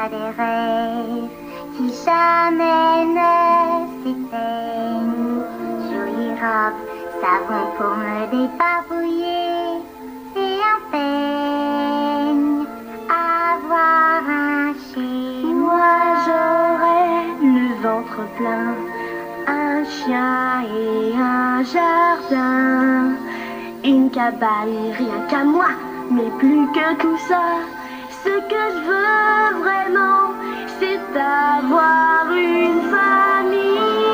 a des rêves qui jamais ne s'éteignent. Jolie robe, savon pour me débarbouiller et un peigne, avoir un chez moi. J'aurais le ventre plein, un chien et un jardin, une cabane rien qu'à moi, mais plus que tout ça, ce que je veux vraiment, c'est avoir une famille.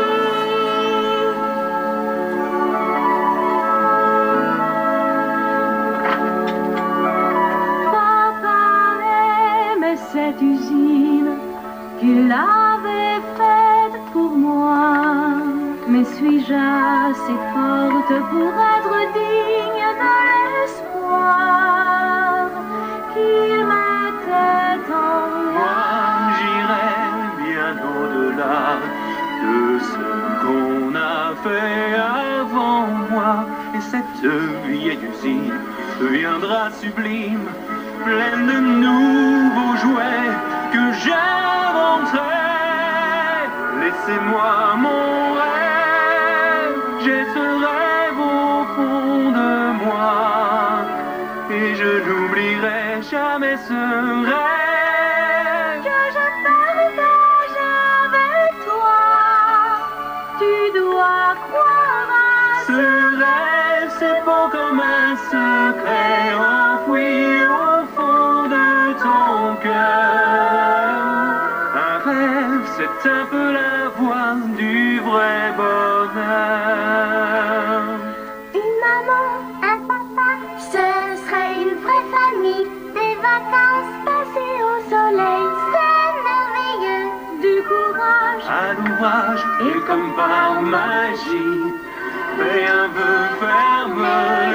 Papa aimait cette usine qu'il avait faite pour moi. Mais suis-je assez forte pour être digne de l'espoir qu'il mettait en moi? J'irai bien au-delà de ce qu'on a fait avant moi. Et cette vieille usine deviendra sublime, pleine de nouveaux jouets que j'inventerai. Laissez-moi mon rêve, j'ai ce rêve au fond de moi, et je n'oublierai jamais ce rêve Que je partage avec toi. Tu dois croire à Ce rêve, c'est beau comme un secret enfoui au fond de ton cœur. Un rêve, c'est un peu la voix du vrai bonheur. Une maman, un papa, ce serait une vraie famille. Des vacances passées au soleil, c'est merveilleux. du courage. À l'ouvrage, et comme par magie, fais un vœu ferme